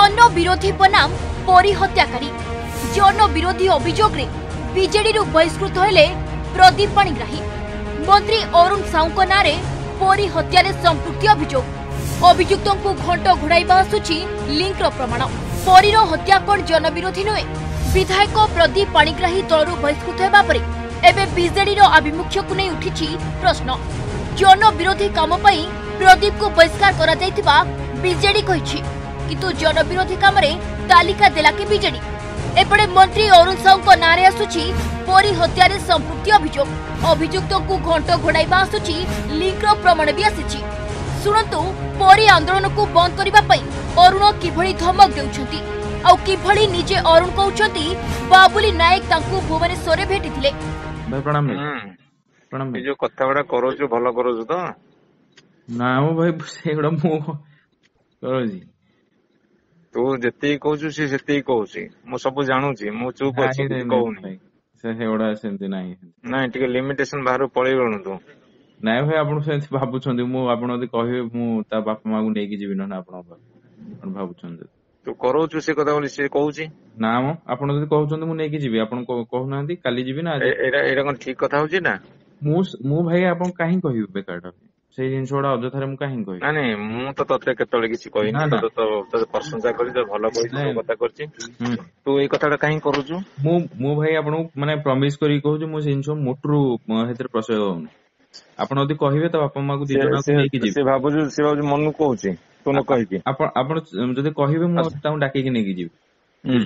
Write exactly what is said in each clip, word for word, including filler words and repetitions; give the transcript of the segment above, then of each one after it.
जन विरोधी बनाम परी हत्याकारी जन विरोधी अभियोग रे बीजेडी रु बहिष्कृत हेले प्रदीप पाणिग्राही। मंत्री अरुण साहू नारे परी हत्या संपृक्ति अभियोग अभियुक्तों को घंट घोड़ाइबा आसुची लिंक प्रमाण। परीर हत्याकांड जन विरोधी नुहे। विधायक प्रदीप पाणिग्राही दलरू बहिष्कृत हेबा परे एबे बीजेडी रो आभिमुख्य को नहीं उठिछि प्रश्न। जन विरोधी काम पई प्रदीप को बहिष्कार करा जायतिबा बीजेडी कहिछि, किंतु जन विरोधी काम रे तालिका देला के बीजेडी। एपटे मंत्री अरुण साहू नारे आसुछि परी हत्या संपृक्ति अभियोग अभियुक्तों को घंट घोड़ाइबा आसुछि लिंक प्रमाण भी आसिछि। सुनंतु परी आंदोलन को बंद करबा पई अरुण किभଳି धमक देउछंती आ किभଳି निजे अरुण कहउछंती बाबुली नायक तांको भुवनेश्वर रे भेटिथिले। भाई प्रणाम प्रणाम। ए जो कथा बडा करो जो भलो करो जो तो ना मो भाई सेगडा मो करो जी तू जति कहू सी सेति कहू मु सब जानूची मु चुप अछि कहूनी से सेगडा सेंति नाही नाही टिके लिमिटेशन बाहर पळै गणु तू नाय भाई आपण से भाबुछंदी मु आपण यदि कहिबे मु ता बापा मां को नेकी जीवी न आपण आपण भाबुछंदी तू करोछु से कथा बोली से कहूची ना मो आपण यदि कहउछंदी मु नेकी जीवी आपण कहू नांदी काली जीवी ना एरा एरा कोन ठीक कथा होची ना मु मु भाई आपण काहे कहिबे बेकारटा से जिनसोडा अजथारे मु काहे कहि ना नहीं मु तो तते केतले किछि कहि ना तो तो प्रशंसा करी तो भलो कहि तो कथा करछि तू ए कथाटा काहे करूछु मु मु भाई आपण माने प्रॉमिस करी कहू मु जिनसो मोटरू हेतर प्रसय होउन आपण यदि कहिबे तो बापा मां को दी जना को नेकी जीवी से भाबुछु से भाबुछु मन कहूछि तू न कहि कि आपण आपण जदि कहिबे मु ताऊ डाकी के नेकी जीवी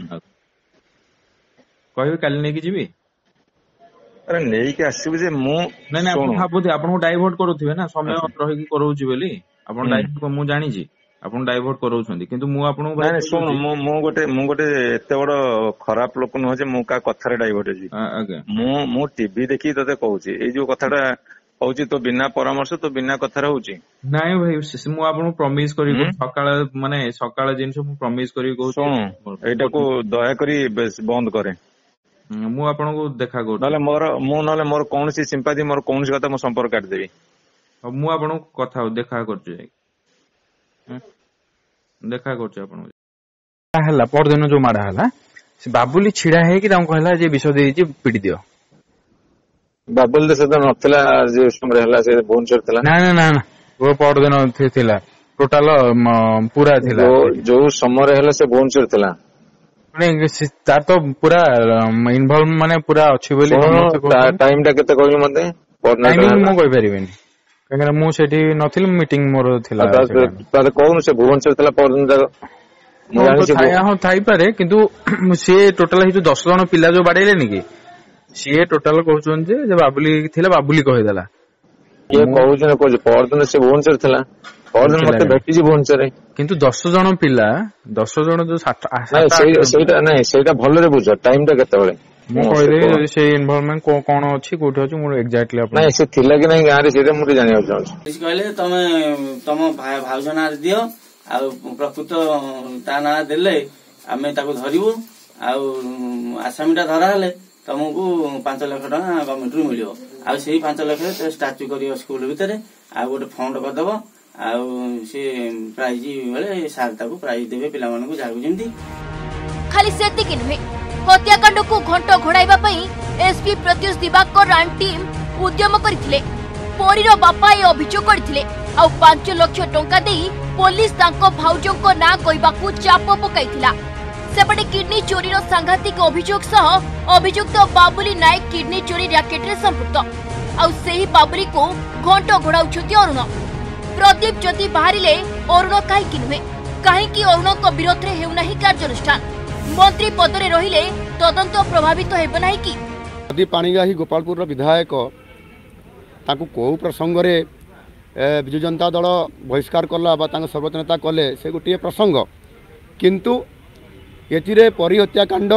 कहिबे काली नेकी जीवी अरे नहीं के आसीबे जे मु नै नै आपण भाबुथि आपण को डाइवर्ट करूथिबे ना समय रहि कि करौछि बोली आपण डाइवर्ट मु जानि छी आपण डाइवर्ट करौछंदी किंतु मु आपण नै नै सुन मु मु गोटे मु गोटे एते बड़ खराब लोक न हो जे मु का कथारे डाइवर्ट जी आगे मु मु टीवी देखि तते कहूछि ए जो कथाटा होउछि तो बिना परामर्श तो बिना कथारे होउछि नै भाई मु आपण प्रॉमिस करी सकाळ माने सकाळ जिंस मु प्रॉमिस करी कहू सुन एटा को दया करी बंद करे मु आपण को देखा कर नले मोर मु नले मोर कोनसी सिंपैथी मोर कोनसी कथा मो संपर्क काट देबी मु आपण को कथा देखा करछु जाई देखा करछु आपण हला पर दिन जो माडा हला से बाबुली छिडा हे कि ताऊ कहला जे विषय देई जे पिटी दियो बाबुल दे सदा नथला जे समय हला से भुवनेश्वर थला ना ना ना वो पर दिन थिला टोटल पूरा थिला जो समय हला से भुवनेश्वर थला तार तो पूरा इन्वॉल्व माने पूरा अच्छी बोली टाइम टा केते कहलु मते टाइमिंग मो कहि परिबेनी काहे मु सेठी नथिल मीटिंग मोर थिला ताले कोन से भुवनेश्वर थला परदिन जाक मु जानि से हां थाई पारे किंतु से टोटल ही जो दस जन पिला जो बाडैले नि कि से टोटल कहउछन जे जे बाबुली थिला बाबुली कहि देला ये कहउछन को परदिन से भुवनेश्वर थला परदिन मते भेटि जी भुवनेश्वर किंतु दस जन पिला दस जन जो सेटा नहीं सेटा भलो रे बुझ टाइम टा केते बेले मु कहि दे जदी से इन्वॉल्वमेंट को कोन अछि कोठी अछि मु एक्जेक्टली अपन नहीं से थिला कि नहीं गां रे सेटा मु जानियो चाहू किछ कहले तमे तम भाई भाउजना दियो आ प्रकृत ता ना देले आमे ताको धरिबु आ आसामीटा धरा हले तुमको पांच लाख टका गवर्नमेंट रु मिलियो आ सेही पांच लाख स्टाच्यू करियो स्कूल भितरे आ गोटे फंड करदबो आ से प्राइज बेले सार ताको प्राइज देबे पिला मानन को जागु जेंती खाली सेति कि नुहे हत्याकांड को घंट घोड़ाइबा पई एसपी प्रत्युष दिवाकर रान टीम उद्यम करथिले। परीर बापा ए अभियोग करथिले आ पांच लाख टंका देई पुलिस तांको भाउजो को ना कहबाकू चाप पकाइथिला। सेपटे किडनी चोरी रो सांघातिक अभियोग सह अभियुक्त बाबुली नायक किडनी चोरी रैकेट रे संपृक्त आ सेही बाबुली को घंट घोड़ाउछथि अरुण। प्रदीप जदि बाहरिले अरुण काहे कि नुहे काहे अरुण को विरोध रे हेउ नाही कार्यानुष्ठान मंत्री पद रे रहिले तदंत प्रभावित हेब नाही कि प्रदीप पाणिग्राही गोपालपुर रो विधायक ताकू को प्रसंग रे विजु जनता दल बहिष्कार कला बा तांग सर्वोच्च नेता कले से गोटे प्रसंग किंतु एथिरे परी हत्याकांड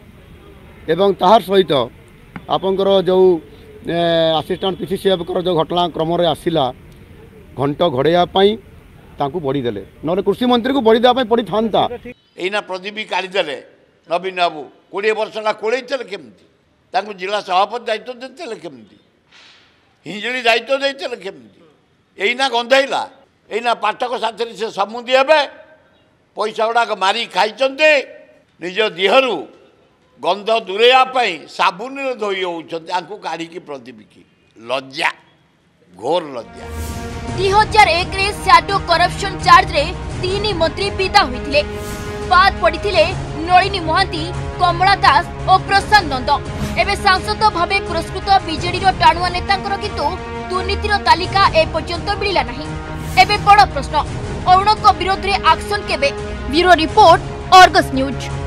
एवं ताहार सहित आपनकर जो असिस्टेंट पीसीसीएफ कर जो घटना क्रम रे आसिला घंट घोड़ाइया तांकू बड़ी देले न कृषि मंत्री को बड़ी देवा पड़ी था एना प्रदीप काढ़ीदे नवीन बाबू कोड़े वर्ष कोड़े केमती जिला सभापति दायित्व देते केमती हिंजड़ी दायित्व देते केमती एना गंधाइला एना पाठक साथी से समुदी हे पैसा गुड़ाक मारी खाई निज देहरु गंध दूरेवाई साबुन धोई होती काढ़ी प्रतिबिकी लज्जा घोर लज्जा। दुई हजार एक रे सैडो करप्शन चार्ज रे तीन मंत्री विदा होइथिले। बाद पड़िथिले नलिनी महांती, कमला दास और प्रशांत नंद। एबे सांसद भावे पुरस्कृत बीजेडी रो टाणुआ नेतांकर किंतु दुर्नीतिर तालिका ए पर्यंत मिलिला नाही। एबे बड़ प्रश्न, अरुणक विरोध रे एक्शन केबे? Bureau report, Argus news.